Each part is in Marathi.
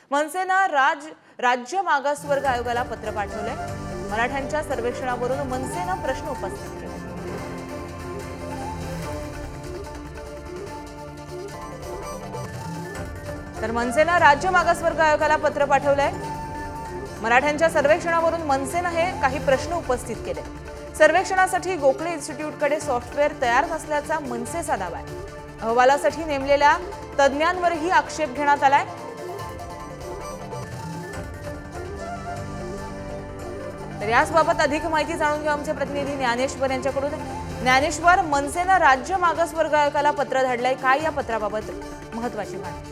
मनसेनं राज्य मागासवर्ग आयोगाला पत्र पाठवलंय। मराठ्यांच्या सर्वेक्षणावरून मनसेनं प्रश्न उपस्थित केले। तर मनसेनं राज्य मागासवर्ग आयोगाला पत्र पाठवलंय। मराठ्यांच्या सर्वेक्षणावरून मनसेनं हे काही प्रश्न उपस्थित केले। सर्वेक्षणासाठी गोखले इन्स्टिट्यूटकडे सॉफ्टवेअर तयार नसल्याचा मनसेचा दावा आहे। अहवालासाठी नेमलेल्या तज्ञांवरही आक्षेप घेण्यात आलाय। तर याबाबत अधिक माहिती जाणून घेऊ आमचे प्रतिनिधी ज्ञानेश्वर यांच्याकडून। ज्ञानेश्वर, मनसेनं राज्य मागासवर्ग आयोगाला पत्र धाडलंय, काय या पत्राबाबत महत्त्वाची माहिती?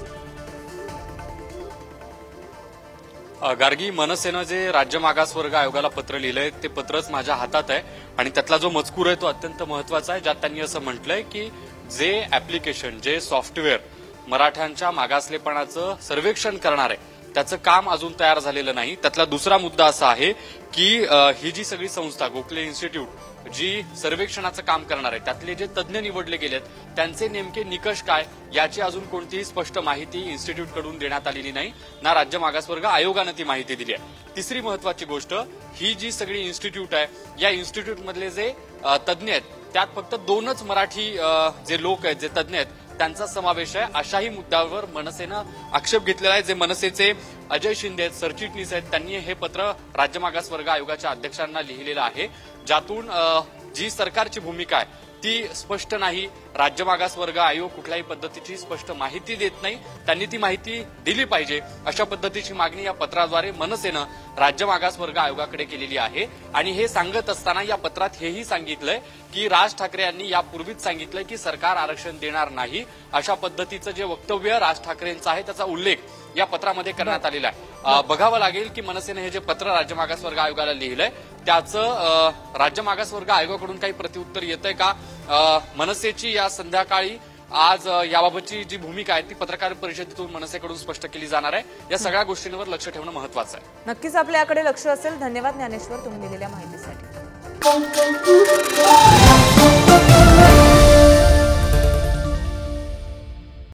गार्गी, मनसेनं जे राज्य मागासवर्ग आयोगाला पत्र लिहिलंय ते पत्रच माझ्या हातात आहे आणि त्यातला जो मजकूर आहे तो अत्यंत महत्त्वाचा आहे, ज्यात त्यांनी असं म्हटलंय की जे ऍप्लिकेशन, जे सॉफ्टवेअर मराठ्यांच्या मागासलेपणाचं सर्वेक्षण करणार आहे त्याचं काम अजून तयार झालेलं नाही। त्यातला दुसरा मुद्दा असा आहे की ही जी सगळी संस्था गोखले इन्स्टिट्यूट जी सर्वेक्षणाचं काम करणार आहे त्यातले जे तज्ज्ञ निवडले गेलेत त्यांचे नेमके निकष काय याची अजून कोणतीही स्पष्ट माहिती इन्स्टिट्यूटकडून देण्यात आलेली नाही, ना राज्य मागासवर्ग आयोगानं ती माहिती दिली आहे। तिसरी महत्वाची गोष्ट, ही जी सगळी इन्स्टिट्यूट आहे या इन्स्टिट्यूटमधले जे तज्ज्ञ आहेत त्यात फक्त 2च मराठी जे लोक आहेत, जे तज्ज्ञ आहेत त्यांचा समावेश आहे, अशाही मुद्द्यावर मनसेनं आक्षेप घेतलेला आहे। जे मनसेचे अजय शिंदे आहेत, सरचिटणीस आहेत, त्यांनी हे पत्र राज्य मागासवर्ग आयोगाच्या अध्यक्षांना लिहिलेलं आहे, ज्यातून जी सरकारची भूमिका आहे ती स्पष्ट नाही। राज्य मागासवर्ग आयोग कुठल्याही पद्धतीची स्पष्ट माहिती देत नाही, त्यांनी ती माहिती दिली पाहिजे अशा पद्धतीची मागणी या पत्राद्वारे मनसेनं राज्य मागासवर्ग आयोगाकडे केलेली आहे। आणि हे सांगत असताना या पत्रात हेही सांगितलंय की राज ठाकरे यांनी यापूर्वीच सांगितलंय की सरकार आरक्षण देणार नाही, अशा पद्धतीचं जे वक्तव्य राज ठाकरेंचं आहे त्याचा उल्लेख या पत्रामध्ये करण्यात आलेला आहे। बघावं लागेल की मनसेनं हे जे पत्र राज्य मागासवर्ग आयोगाला लिहिलंय त्याचं राज्य मागासवर्ग आयोगाकडून काही प्रत्युत्तर येतंय का। मनसेची या संध्याकाळी आज याबाबतची जी भूमिका आहे ती पत्रकार परिषदेतून मनसेकडून स्पष्ट केली जाणार आहे। या सगळ्या गोष्टींवर लक्ष ठेवणं महत्त्वाचं आहे। नक्कीच आपल्याकडे लक्ष असेल। धन्यवाद ज्ञानेश्वर, तुम्ही दिलेल्या माहितीसाठी।